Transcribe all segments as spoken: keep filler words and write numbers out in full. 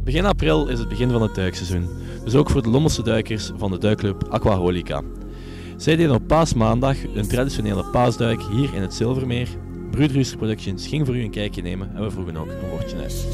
Begin april is het begin van het duikseizoen, dus ook voor de Lommelse duikers van de duikclub Aquaholica. Zij deden op paasmaandag een traditionele paasduik hier in het Zilvermeer. Broedrooster Productions ging voor u een kijkje nemen en we vroegen ook een woordje uit.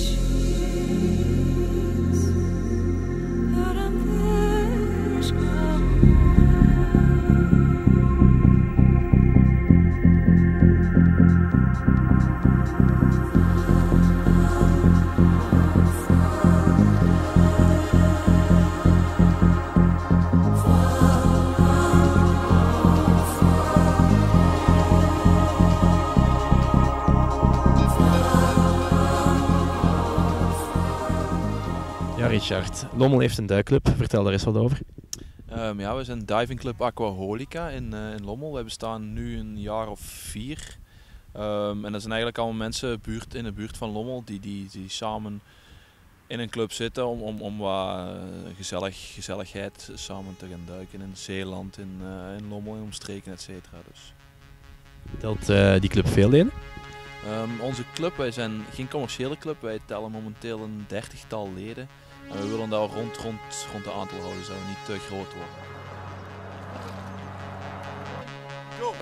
Ja, Richard, Lommel heeft een duikclub. Vertel daar eens wat over. Um, ja, we zijn Diving Club Aquaholica in, uh, in Lommel. Wij bestaan nu een jaar of vier. Um, en dat zijn eigenlijk allemaal mensen buurt, in de buurt van Lommel die, die, die samen in een club zitten om, om, om wat uh, gezellig, gezelligheid samen te gaan duiken in Zeeland, in, uh, in Lommel, in omstreken, et cetera. Dus. Telt uh, die club veel leden? Um, onze club, wij zijn geen commerciële club, wij tellen momenteel een dertigtal leden. En we willen daar rond, rond, rond de aantal houden, zouden we niet te groot worden. Go!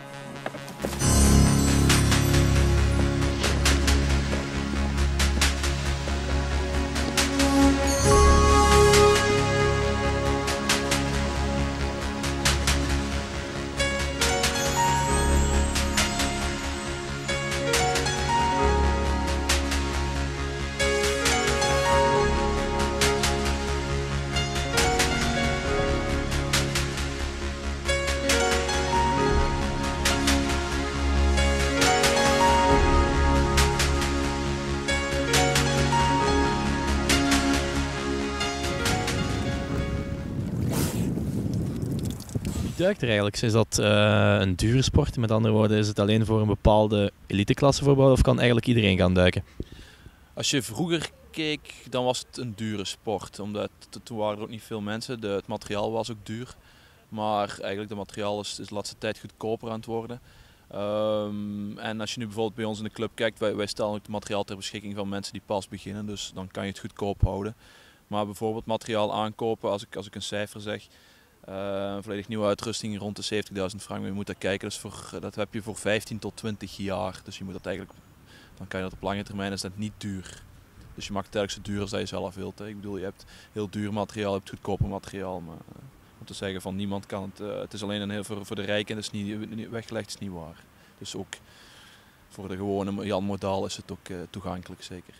Duikt er eigenlijk? Is dat uh, een dure sport? Met andere woorden, is het alleen voor een bepaalde eliteklasse voorbouwd of kan eigenlijk iedereen gaan duiken? Als je vroeger keek, dan was het een dure sport. Omdat toen waren er ook niet veel mensen. De, het materiaal was ook duur. Maar eigenlijk het materiaal is, is de laatste tijd goedkoper aan het worden. Um, en als je nu bijvoorbeeld bij ons in de club kijkt, wij, wij stellen ook het materiaal ter beschikking van mensen die pas beginnen. Dus dan kan je het goedkoop houden. Maar bijvoorbeeld materiaal aankopen, als ik, als ik een cijfer zeg. Uh, volledig nieuwe uitrusting rond de zeventigduizend frank. Je moet dat kijken, dus voor, dat heb je voor vijftien tot twintig jaar. Dus je moet dat eigenlijk, dan kan je dat op lange termijn, is dat niet duur. Dus je maakt het eigenlijk zo duur als dat je zelf wilt. Hè. Ik bedoel, je hebt heel duur materiaal, je hebt goedkope materiaal. Maar uh, om te zeggen van niemand kan het, uh, het is alleen een heel, voor, voor de rijken, dat is niet weggelegd, is niet waar. Dus ook voor de gewone Jan Modaal is het ook uh, toegankelijk zeker.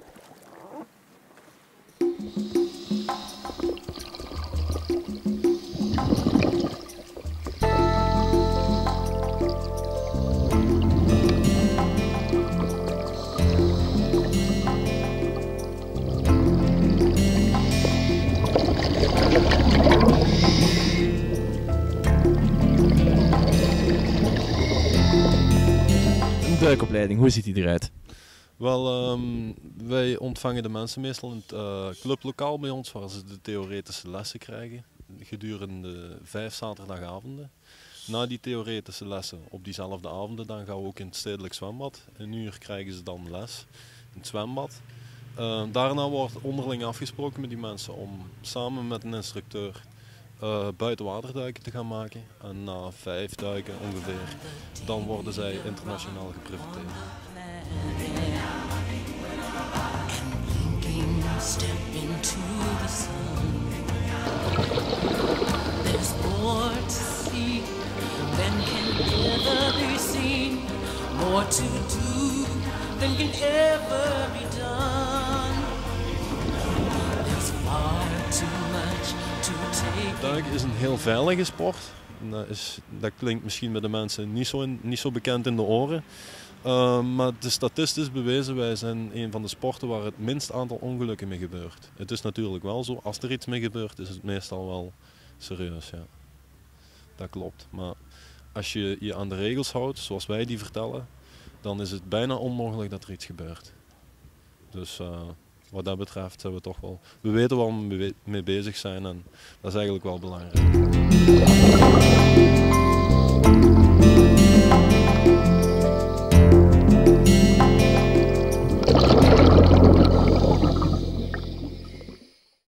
Duikopleiding, hoe ziet die eruit? Wel, um, wij ontvangen de mensen meestal in het uh, clublokaal bij ons, waar ze de theoretische lessen krijgen gedurende vijf zaterdagavonden. Na die theoretische lessen op diezelfde avonden dan gaan we ook in het stedelijk zwembad. Een uur krijgen ze dan les in het zwembad. Uh, daarna wordt onderling afgesproken met die mensen om samen met een instructeur Uh, buitenwaterduiken te gaan maken. En na vijf duiken ongeveer, dan worden zij internationaal gepresenteerd. Duiken is een heel veilige sport. Dat, is, dat klinkt misschien bij de mensen niet zo, in, niet zo bekend in de oren. Uh, maar het is statistisch bewezen, wij zijn een van de sporten waar het minst aantal ongelukken mee gebeurt. Het is natuurlijk wel zo, als er iets mee gebeurt is het meestal wel serieus. Ja. Dat klopt. Maar als je je aan de regels houdt, zoals wij die vertellen, dan is het bijna onmogelijk dat er iets gebeurt. Dus uh, wat dat betreft zijn we toch wel, we weten waar we mee bezig zijn en dat is eigenlijk wel belangrijk.